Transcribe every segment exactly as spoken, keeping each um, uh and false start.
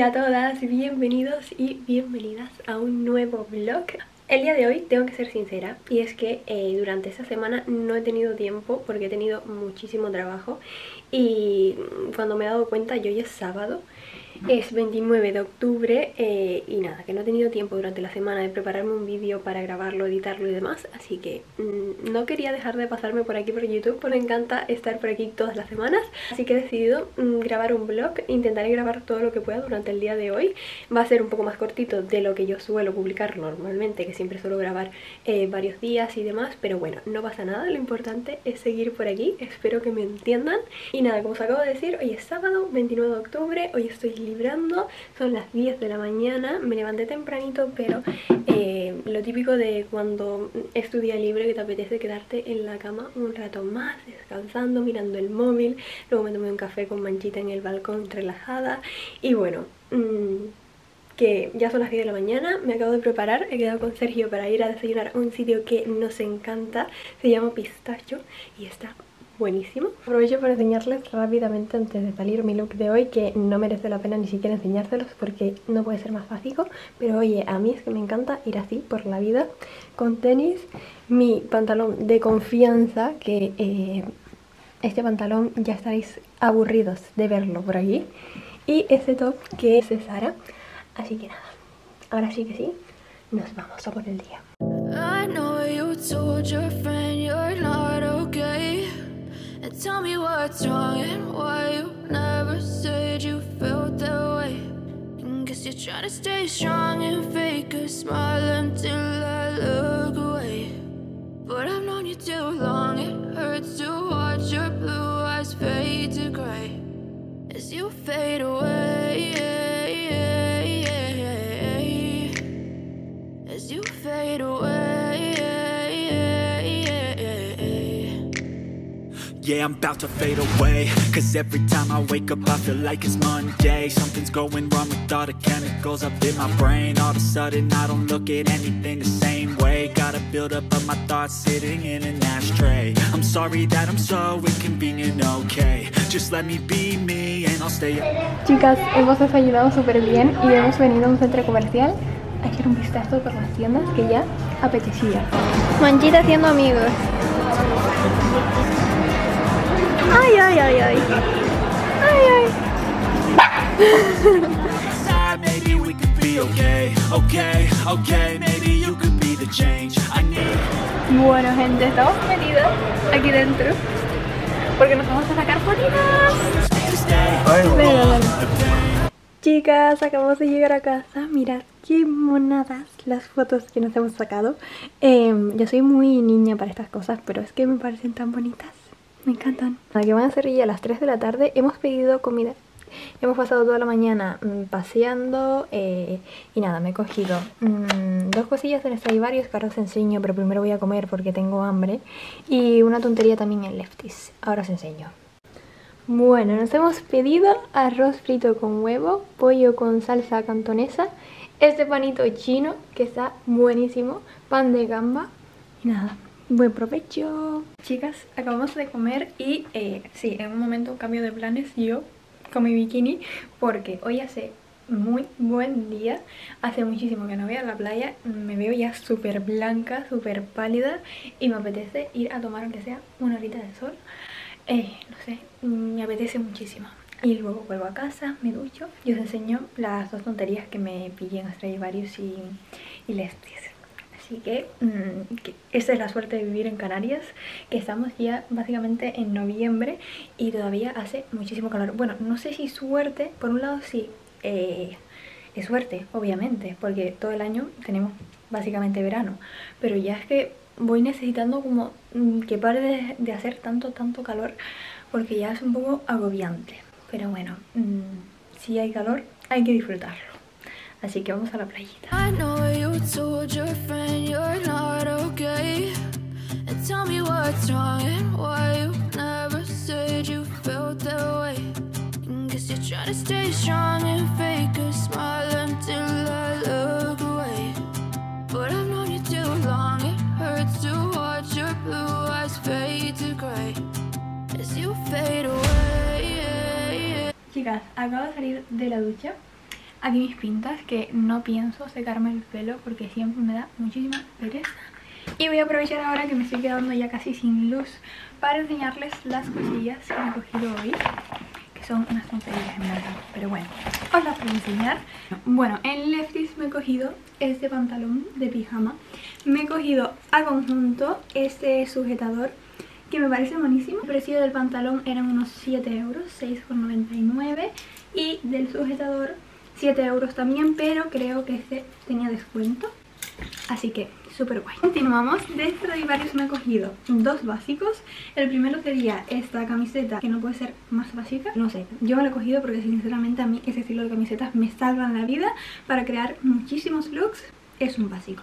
Hola a todas, bienvenidos y bienvenidas a un nuevo vlog. El día de hoy tengo que ser sincera y es que eh, durante esta semana no he tenido tiempo porque he tenido muchísimo trabajo y cuando me he dado cuenta yo ya es sábado. Es veintinueve de octubre eh, y nada, que no he tenido tiempo durante la semana de prepararme un vídeo para grabarlo, editarlo y demás. Así que mmm, no quería dejar de pasarme por aquí por YouTube, porque me encanta estar por aquí todas las semanas. Así que he decidido mmm, grabar un vlog, intentaré grabar todo lo que pueda durante el día de hoy. Va a ser un poco más cortito de lo que yo suelo publicar normalmente, que siempre suelo grabar eh, varios días y demás. Pero bueno, no pasa nada, lo importante es seguir por aquí, espero que me entiendan. Y nada, como os acabo de decir, hoy es sábado, veintinueve de octubre, hoy estoy librando, son las diez de la mañana, me levanté tempranito, pero eh, lo típico de cuando es tu día libre que te apetece quedarte en la cama un rato más, descansando, mirando el móvil, luego me tomé un café con Manchita en el balcón relajada y bueno, mmm, que ya son las diez de la mañana, me acabo de preparar, he quedado con Sergio para ir a desayunar a un sitio que nos encanta, se llama Pistacho y está buenísimo. Aprovecho para enseñarles rápidamente antes de salir mi look de hoy, que no merece la pena ni siquiera enseñárselos porque no puede ser más básico, pero oye, a mí es que me encanta ir así por la vida, con tenis, mi pantalón de confianza, que eh, este pantalón ya estaréis aburridos de verlo por aquí, y este top que es de Zara, así que nada, ahora sí que sí, nos vamos a por el día. I know you told your friend you're not okay. And tell me what's wrong and why you never said you felt that way. And guess you're trying to stay strong and fake a smile until I look away. But I've known you too long, it hurts to watch your blue eyes fade to grey as you fade away, as you fade away. Yeah, I'm about to fade away, cause every time I wake up I feel like it's Monday. Something's going wrong with all the chemicals up in my brain. All of a sudden I don't look at anything the same way. Gotta build up of my thoughts sitting in an ashtray. I'm sorry that I'm so inconvenient, okay. Just let me be me and I'll stay. Chicas, hemos desayunado súper bien y hemos venido a un centro comercial a echar un vistazo por las tiendas que ya apetecía. Manchita haciendo amigos. Ay, ay, ay, ay. Ay, ay. Bueno, gente, estamos metidas aquí dentro porque nos vamos a sacar fotitos. Chicas, acabamos de llegar a casa. Mirad qué monadas las fotos que nos hemos sacado. eh, Yo soy muy niña para estas cosas, pero es que me parecen tan bonitas. Me encantan. Que van a ser ya las tres de la tarde. Hemos pedido comida. Hemos pasado toda la mañana mmm, paseando eh, y nada, me he cogido mmm, dos cosillas en Stradivarius que ahora os enseño, pero primero voy a comer porque tengo hambre. Y una tontería también en Lefties. Ahora os enseño. Bueno, nos hemos pedido arroz frito con huevo, pollo con salsa cantonesa, este panito chino que está buenísimo, pan de gamba y nada. Buen provecho. Chicas, acabamos de comer y eh, sí, en un momento cambio de planes yo con mi bikini porque hoy hace muy buen día, hace muchísimo que no voy a la playa, me veo ya súper blanca, súper pálida y me apetece ir a tomar aunque sea una horita de sol. Eh, no sé, me apetece muchísimo. Y luego vuelvo a casa, me ducho y os enseño las dos tonterías que me pillé en Stradivarius y, y Lefties. Así que, mmm, que esta es la suerte de vivir en Canarias, que estamos ya básicamente en noviembre y todavía hace muchísimo calor. Bueno, no sé si suerte, por un lado sí, eh, es suerte, obviamente, porque todo el año tenemos básicamente verano, pero ya es que voy necesitando como mmm, que pare de, de hacer tanto, tanto calor, porque ya es un poco agobiante. Pero bueno, mmm, si hay calor, hay que disfrutarlo. Así que vamos a la playita. I know you told your friend you're not okay. And tell me what's wrong and why you never said you felt that way. And guess you're trying to stay strong and fake a smile until I look away. But I've known you too long, it hurts to watch your blue eyes fade to grey as you fade away. Chicas, acabo de salir de la ducha. aquí mis pintas, que no pienso secarme el pelo porque siempre me da muchísima pereza. Y voy a aprovechar ahora que me estoy quedando ya casi sin luz para enseñarles las cosillas que me he cogido hoy, que son unas tonterías en verdad, pero bueno, os las voy a enseñar. Bueno, en Lefties me he cogido este pantalón de pijama, me he cogido a conjunto este sujetador que me parece buenísimo. El precio del pantalón eran unos siete euros, seis con noventa y nueve, y del sujetador siete euros también, pero creo que este tenía descuento, así que súper guay. Continuamos. De Stradivarius me he cogido dos básicos. El primero sería esta camiseta, que no puede ser más básica. No sé, yo me la he cogido porque sinceramente a mí ese estilo de camisetas me salvan la vida para crear muchísimos looks. Es un básico.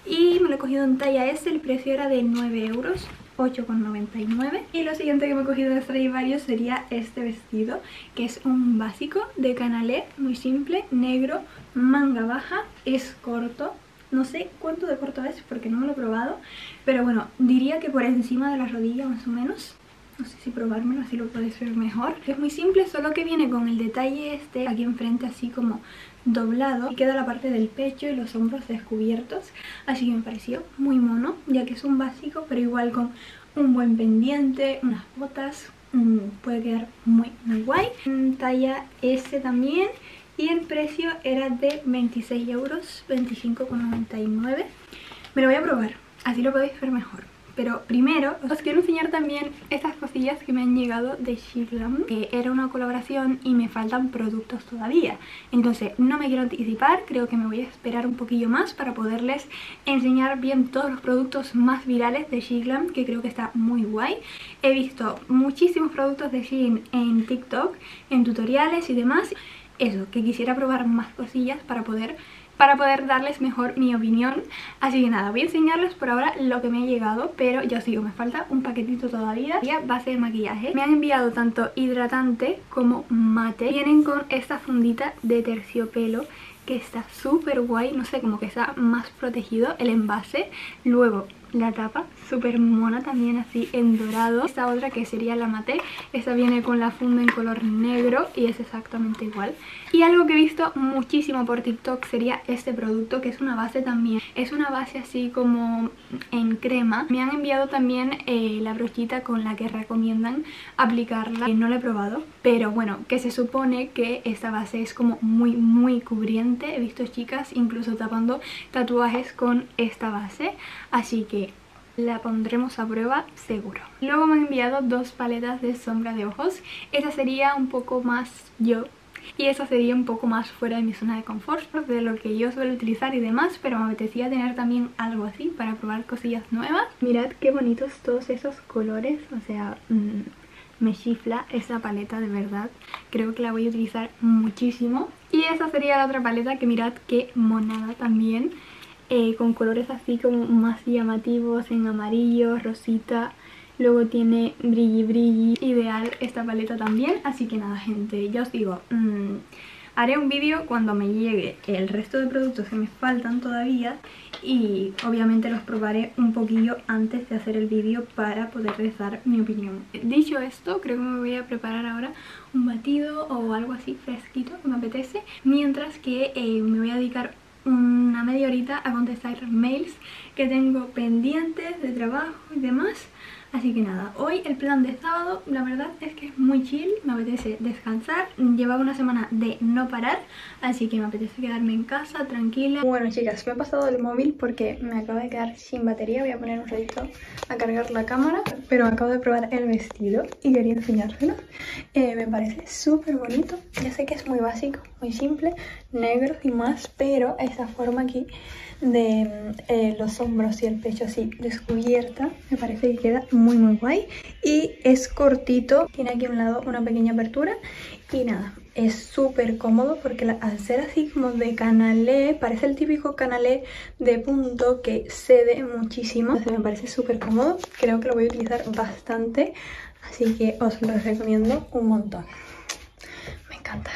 Y me lo he cogido en talla S, el precio era de nueve euros, ocho con noventa y nueve. Y lo siguiente que me he cogido de Stradivarius sería este vestido, que es un básico de canalé, muy simple, negro, manga baja, es corto. No sé cuánto de corto es porque no me lo he probado, pero bueno, diría que por encima de la rodilla más o menos. No sé si probármelo, así lo podéis ver mejor. Es muy simple, solo que viene con el detalle este aquí enfrente así como doblado, y queda la parte del pecho y los hombros descubiertos, así que me pareció muy mono, ya que es un básico, pero igual con un buen pendiente, unas botas, mmm, puede quedar muy muy guay. En talla S también. Y el precio era de veintiséis euros, veinticinco con noventa y nueve. Me lo voy a probar, así lo podéis ver mejor. Pero primero os quiero enseñar también estas cosillas que me han llegado de Shiglam, que era una colaboración y me faltan productos todavía. Entonces no me quiero anticipar, creo que me voy a esperar un poquillo más para poderles enseñar bien todos los productos más virales de Shiglam, que creo que está muy guay. He visto muchísimos productos de Shein en TikTok, en tutoriales y demás. Eso, que quisiera probar más cosillas para poder, para poder darles mejor mi opinión. Así que nada, voy a enseñarles por ahora lo que me ha llegado, pero ya os digo, me falta un paquetito todavía. Y a base de maquillaje me han enviado tanto hidratante como mate. Vienen con esta fundita de terciopelo que está súper guay, no sé, como que está más protegido el envase. Luego la tapa, súper mona también, así en dorado. Esta otra que sería la mate, esta viene con la funda en color negro y es exactamente igual. Y algo que he visto muchísimo por TikTok sería este producto, que es una base también. Es una base así como en crema. Me han enviado también eh, la brochita con la que recomiendan aplicarla. Eh, no la he probado, pero bueno, que se supone que esta base es como muy muy cubriente. He visto chicas incluso tapando tatuajes con esta base, así que la pondremos a prueba seguro. Luego me han enviado dos paletas de sombra de ojos. Esta sería un poco más yo y esa sería un poco más fuera de mi zona de confort, de lo que yo suelo utilizar y demás, pero me apetecía tener también algo así para probar cosillas nuevas. Mirad qué bonitos todos esos colores, o sea, mmm, me chifla esa paleta de verdad. Creo que la voy a utilizar muchísimo. Y esa sería la otra paleta, que mirad qué monada también. Eh, con colores así como más llamativos, en amarillo, rosita. Luego tiene brilli brilli, ideal esta paleta también. Así que nada gente, ya os digo, mmm, haré un vídeo cuando me llegue el resto de productos que me faltan todavía, y obviamente los probaré un poquillo antes de hacer el vídeo para poderles dar mi opinión. Dicho esto, creo que me voy a preparar ahora un batido o algo así fresquito que me apetece, mientras que eh, me voy a dedicar una media horita a contestar mails que tengo pendientes de trabajo y demás. Así que nada, hoy el plan de sábado la verdad es que es muy chill, me apetece descansar. Llevaba una semana de no parar, así que me apetece quedarme en casa tranquila. Bueno chicas, me he pasado el móvil porque me acaba de quedar sin batería. Voy a poner un ratito a cargar la cámara, pero acabo de probar el vestido y quería enseñárselo. eh, Me parece súper bonito, ya sé que es muy básico, muy simple, negro y más, pero esa forma aquí de eh, los hombros y el pecho así descubierta me parece que queda muy muy guay. Y es cortito, tiene aquí a un lado una pequeña apertura y nada, es súper cómodo porque la, al ser así como de canalé, parece el típico canalé de punto que cede muchísimo. Entonces me parece súper cómodo, creo que lo voy a utilizar bastante, así que os lo recomiendo un montón. Me encanta.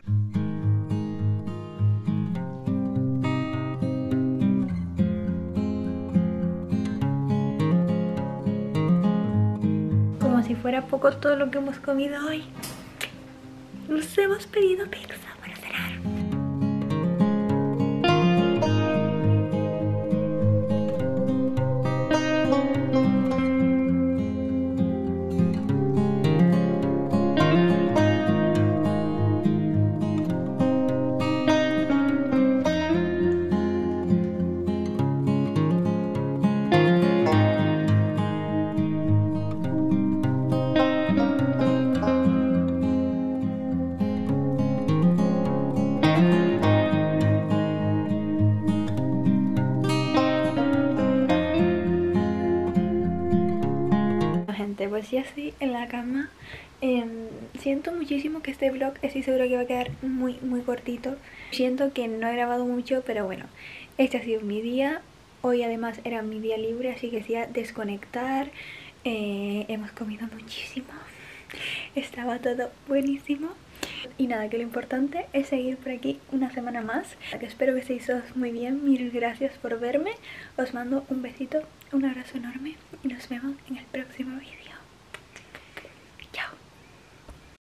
Si fuera poco todo lo que hemos comido hoy, nos hemos pedido pizza para cenar. pues ya estoy en la cama. Eh, siento muchísimo que este vlog estoy segura que va a quedar muy muy cortito. Siento que no he grabado mucho, pero bueno, este ha sido mi día. Hoy además era mi día libre, así que decía desconectar. Eh, hemos comido muchísimo, estaba todo buenísimo. Y nada, que lo importante es seguir por aquí una semana más. Que espero que estéis todos muy bien. Mil gracias por verme. Os mando un besito, un abrazo enorme y nos vemos en el próximo vídeo.